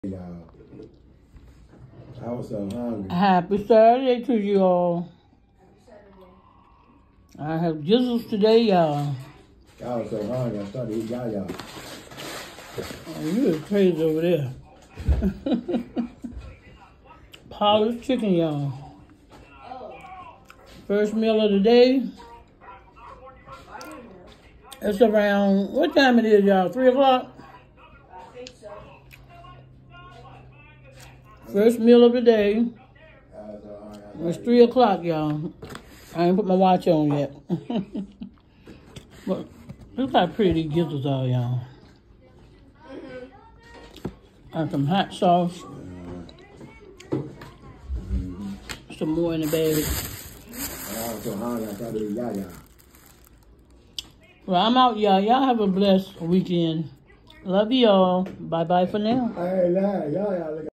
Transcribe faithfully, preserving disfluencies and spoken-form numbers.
Y'all, I was so hungry. Happy Saturday to you all. I have gizzards today, y'all. I was so hungry, I started eating y'all, y'all. Oh, you is crazy over there. Polished chicken, y'all. First meal of the day. It's around, what time it is, y'all? Three o'clock? First meal of the day. It's three o'clock, y'all. I ain't put my watch on yet. But look how pretty these gizzards are, y'all. And some hot sauce. Mm-hmm. Some more in the bag. I was so hungry, I started eating y'all, y'all. Well, I'm out, y'all. Y'all have a blessed weekend. Love you all. Bye-bye for now. I ain't lying, y'all, y'all.